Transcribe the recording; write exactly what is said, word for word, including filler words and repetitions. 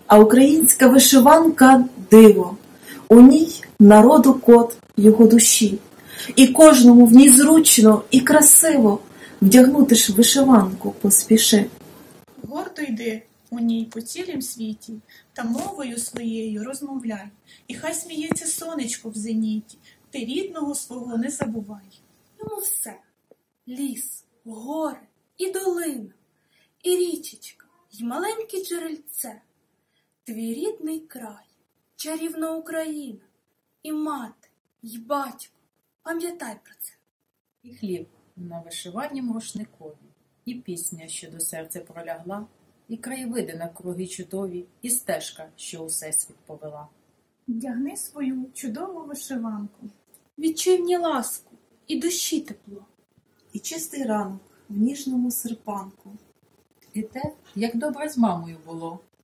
А українська вишиванка – диво, у ній народу код його душі. І кожному в ній зручно і красиво вдягнути ж вишиванку поспіши. Гордо йди у ній по цілім світі, та мовою своєю розмовляй. І хай сміється сонечко в зеніті, ти рідного свого не забувай. Йому все – ліс, гори і долина, і річечка, й маленьке джерельце. Твій рідний край, чарівна Україна, і мати, й батько, пам'ятай про це. І хліб на вишиванім рушникові, і пісня, що до серця пролягла, і краєвиди навкруги чудові, і стежка, що у всесвіт повела. Вдягни свою чудову вишиванку. Відчуй в ній ласку і душі тепло. І чистий ранок в ніжному серпанку. І те, як добре з мамою було,